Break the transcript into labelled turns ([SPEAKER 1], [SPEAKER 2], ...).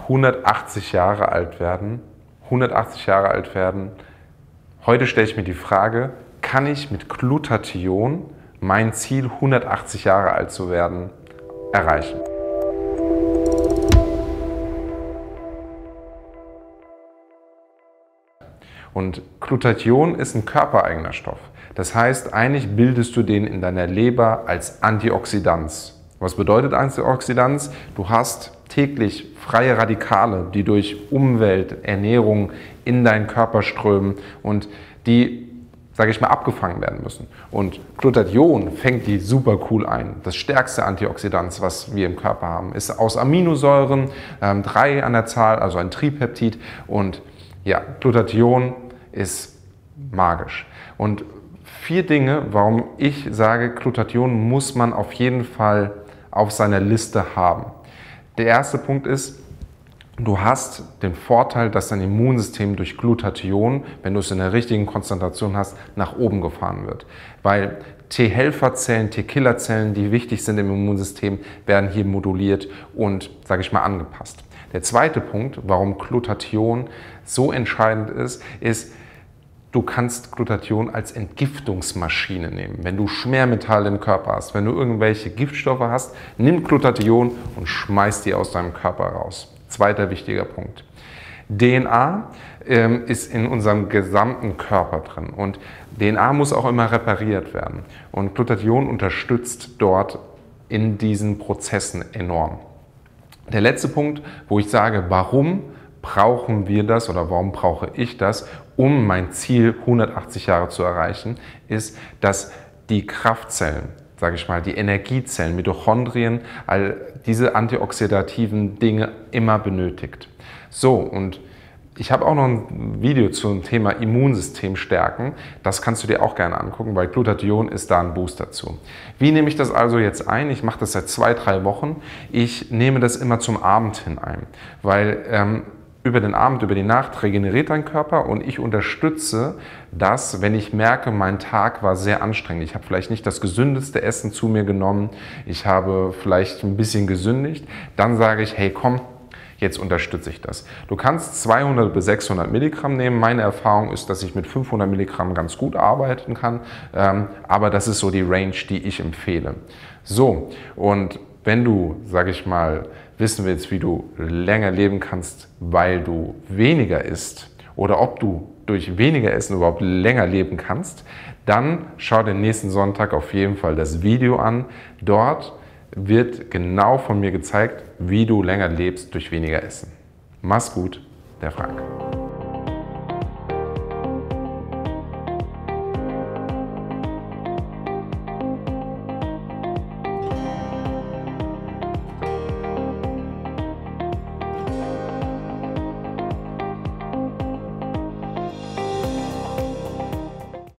[SPEAKER 1] 180 Jahre alt werden. 180 Jahre alt werden. Heute stelle ich mir die Frage, kann ich mit Glutathion mein Ziel, 180 Jahre alt zu werden, erreichen? Und Glutathion ist ein körpereigener Stoff. Das heißt, eigentlich bildest du den in deiner Leber als Antioxidans. Was bedeutet Antioxidans? Du hast täglich freie Radikale, die durch Umwelt, Ernährung in deinen Körper strömen und die, sage ich mal, abgefangen werden müssen. Und Glutathion fängt die super cool ein. Das stärkste Antioxidans, was wir im Körper haben, ist aus Aminosäuren, 3 an der Zahl, also ein Tripeptid. Und ja, Glutathion ist magisch. Und 4 Dinge, warum ich sage, Glutathion muss man auf jeden Fall auf seiner Liste haben. Der erste Punkt ist, du hast den Vorteil, dass dein Immunsystem durch Glutathion, wenn du es in der richtigen Konzentration hast, nach oben gefahren wird. Weil T-Helferzellen, T-Killerzellen, die wichtig sind im Immunsystem, werden hier moduliert und, sage ich mal, angepasst. Der zweite Punkt, warum Glutathion so entscheidend ist, du kannst Glutathion als Entgiftungsmaschine nehmen. Wenn du Schwermetalle im Körper hast, wenn du irgendwelche Giftstoffe hast, nimm Glutathion und schmeiß die aus deinem Körper raus. Zweiter wichtiger Punkt. DNA ist in unserem gesamten Körper drin und DNA muss auch immer repariert werden. Und Glutathion unterstützt dort in diesen Prozessen enorm. Der letzte Punkt, wo ich sage, warum brauchen wir das oder warum brauche ich das, um mein Ziel 180 Jahre zu erreichen, ist, dass die Kraftzellen, sage ich mal, die Energiezellen, Mitochondrien, all diese antioxidativen Dinge immer benötigt. So, und ich habe auch noch ein Video zum Thema Immunsystem stärken. Das kannst du dir auch gerne angucken, weil Glutathion ist da ein Boost dazu. Wie nehme ich das also jetzt ein? Ich mache das seit 2-3 Wochen. Ich nehme das immer zum Abend hin ein, weil über den Abend, über die Nacht regeneriert dein Körper und ich unterstütze das, wenn ich merke, mein Tag war sehr anstrengend. Ich habe vielleicht nicht das gesündeste Essen zu mir genommen, ich habe vielleicht ein bisschen gesündigt, dann sage ich, hey komm, jetzt unterstütze ich das. Du kannst 200 bis 600 Milligramm nehmen. Meine Erfahrung ist, dass ich mit 500 Milligramm ganz gut arbeiten kann, aber das ist so die Range, die ich empfehle. So, und wenn du, sage ich mal, wissen willst, wie du länger leben kannst, weil du weniger isst oder ob du durch weniger Essen überhaupt länger leben kannst, dann schau den nächsten Sonntag auf jeden Fall das Video an. Dort wird genau von mir gezeigt, wie du länger lebst durch weniger Essen. Mach's gut, der Frank.